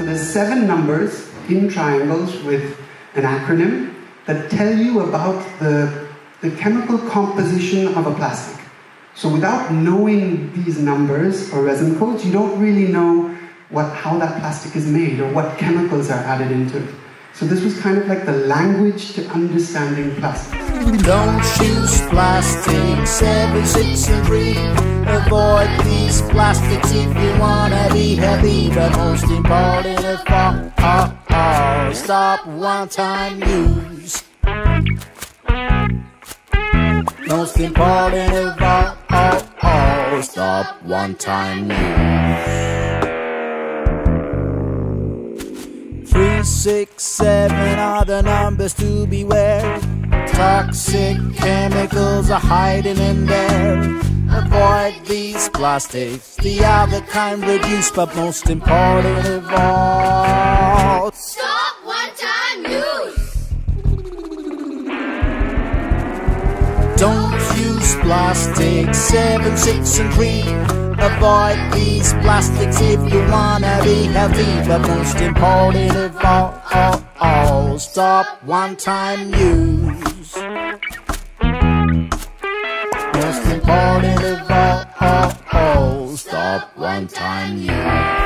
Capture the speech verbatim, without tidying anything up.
So there's seven numbers in triangles with an acronym that tell you about the, the chemical composition of a plastic. So without knowing these numbers or resin codes, you don't really know what, how that plastic is made or what chemicals are added into it. So this was kind of like the language to understanding plastic. Don't use plastic, seven, six, and three. Avoid these plastics if you wanna be healthy. But most important of all, all, all, stop one-time use. Most important of all, all, all, stop one-time use. Three, six, seven are the numbers to beware. Toxic chemicals are hiding in there. Avoid these plastics, the other kind reduce, but most important of all, stop one-time use. Don't use plastic, seven, six, and three. Avoid these plastics if you wanna be healthy. But most important of all, all, all, stop one-time use. Most important of all, all, all, stop one-time use.